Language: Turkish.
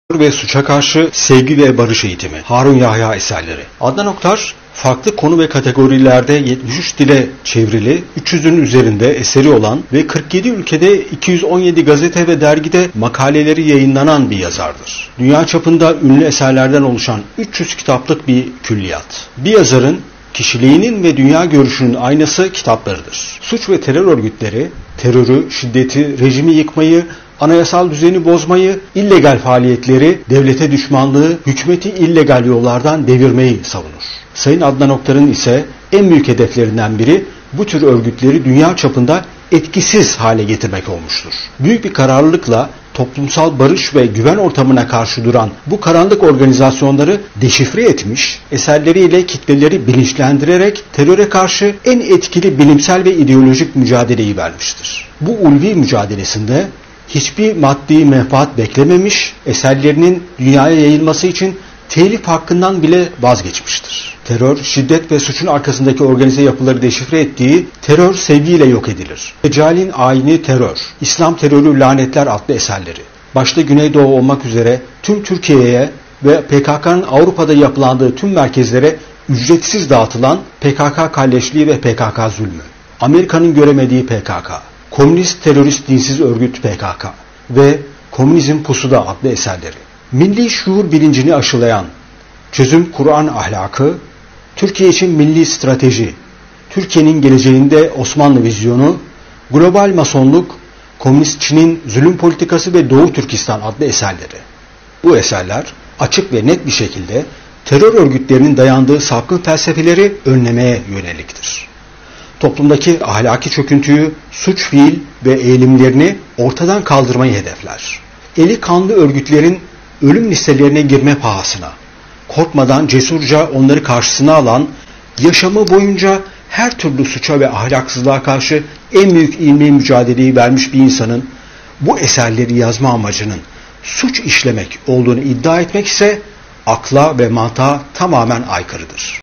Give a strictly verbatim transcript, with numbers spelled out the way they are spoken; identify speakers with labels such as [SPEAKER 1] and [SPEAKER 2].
[SPEAKER 1] ve suça karşı sevgi ve barış eğitimi. Harun Yahya eserleri. Adnan Oktar farklı konu ve kategorilerde yetmiş üç dile çevrili, üç yüzün üzerinde eseri olan ve kırk yedi ülkede iki yüz on yedi gazete ve dergide makaleleri yayınlanan bir yazardır. Dünya çapında ünlü eserlerden oluşan üç yüz kitaplık bir külliyat. Bir yazarın kişiliğinin ve dünya görüşünün aynası kitaplarıdır. Suç ve terör örgütleri, terörü, şiddeti, rejimi yıkmayı, anayasal düzeni bozmayı, illegal faaliyetleri, devlete düşmanlığı, hükümeti illegal yollardan devirmeyi savunur. Sayın Adnan Oktar'ın ise en büyük hedeflerinden biri bu tür örgütleri dünya çapında etkisiz hale getirmek olmuştur. Büyük bir kararlılıkla toplumsal barış ve güven ortamına karşı duran bu karanlık organizasyonları deşifre etmiş, eserleriyle kitleleri bilinçlendirerek teröre karşı en etkili bilimsel ve ideolojik mücadeleyi vermiştir. Bu ulvi mücadelesinde hiçbir maddi menfaat beklememiş, eserlerinin dünyaya yayılması için telif hakkından bile vazgeçmiştir. Terör, şiddet ve suçun arkasındaki organize yapıları deşifre ettiği Terör Sevgiyle Yok Edilir, Eccal'in Ayini Terör, İslam Terörü Lanetler adlı eserleri, başta Güneydoğu olmak üzere tüm Türkiye'ye ve P K K'nın Avrupa'da yapılandığı tüm merkezlere ücretsiz dağıtılan P K K kalleşliği ve P K K zulmü, Amerika'nın göremediği P K K, Komünist Terörist Dinsiz Örgüt P K K ve Komünizm Pusuda adlı eserleri. Milli şuur bilincini aşılayan Çözüm Kur'an Ahlakı, Türkiye için Milli Strateji, Türkiye'nin geleceğinde Osmanlı Vizyonu, Global Masonluk, Komünist Çin'in Zulüm Politikası ve Doğu Türkistan adlı eserleri. Bu eserler açık ve net bir şekilde terör örgütlerinin dayandığı sapkın felsefeleri önlemeye yöneliktir. Toplumdaki ahlaki çöküntüyü, suç fiil ve eğilimlerini ortadan kaldırmayı hedefler. Eli kanlı örgütlerin ölüm listelerine girme pahasına, korkmadan cesurca onları karşısına alan, yaşamı boyunca her türlü suça ve ahlaksızlığa karşı en büyük ilmi mücadeleyi vermiş bir insanın bu eserleri yazma amacının suç işlemek olduğunu iddia etmek ise akla ve mantığa tamamen aykırıdır.